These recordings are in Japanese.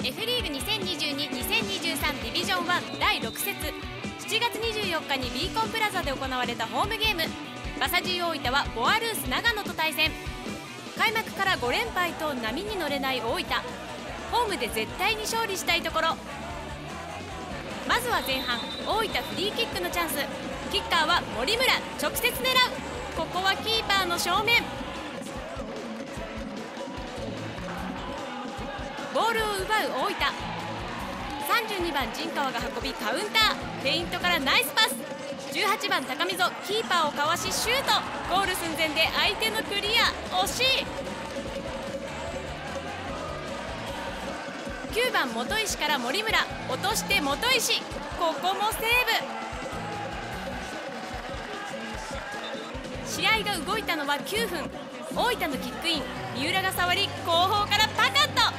F リーグ2022-2023ディビジョン1第6節、7月24日にビーコンプラザで行われたホームゲーム、バサジー大分はボアルース長野と対戦。開幕から5連敗と波に乗れない大分、ホームで絶対に勝利したいところ。まずは前半、大分フリーキックのチャンス。キッカーは森村、直接狙う。ここはキーパーの正面。ボールを奪う大分、32番陣川が運びカウンター、フェイントからナイスパス。18番高溝、キーパーをかわしシュート。ゴール寸前で相手のクリア、惜しい。9番本石から森村、落として本石、ここもセーブ。試合が動いたのは9分、大分のキックイン、三浦が触り後方からパカッと。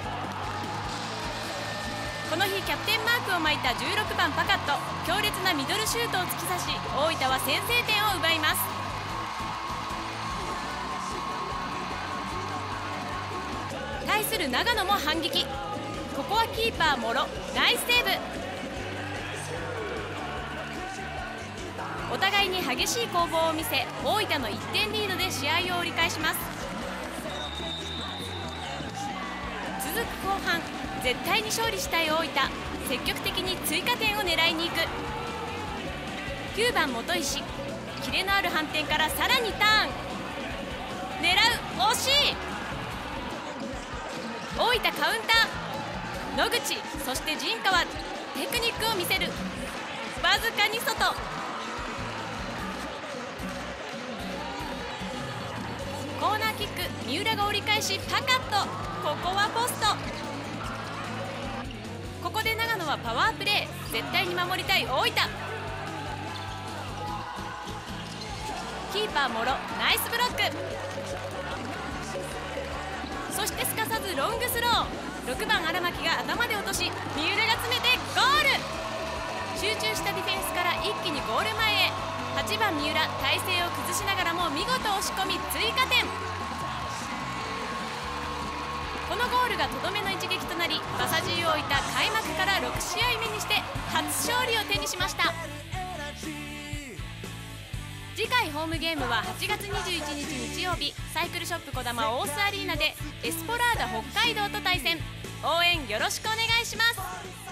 この日キャプテンマークを巻いた16番パカット、強烈なミドルシュートを突き刺し、大分は先制点を奪います。対する長野も反撃。ここはキーパー諸、ナイスセーブ。お互いに激しい攻防を見せ、大分の1点リードで試合を折り返します。続く後半、絶対に勝利したい大分、積極的に追加点を狙いに行く。9番本石、キレのある反転からさらにターン、狙う、惜しい。大分カウンター、野口、そして陣川、テクニックを見せる。わずかに外。コーナーキック、三浦が折り返しパカッと。ここはポスト。ここで長野はパワープレー、絶対に守りたい大分。キーパー諸、ナイスブロック。そしてすかさずロングスロー。6番荒牧が頭で落とし、三浦が詰めてゴール。集中したディフェンスから一気にゴール前へ。8番三浦、体勢を崩しながらも見事押し込み追加点。このゴールがとどめの一撃となり、バサジー大分開幕から6試合目にして初勝利を手にしました。次回ホームゲームは8月21日日曜日、サイクルショップこだま大須アリーナでエスポラーダ北海道と対戦。応援よろしくお願いします。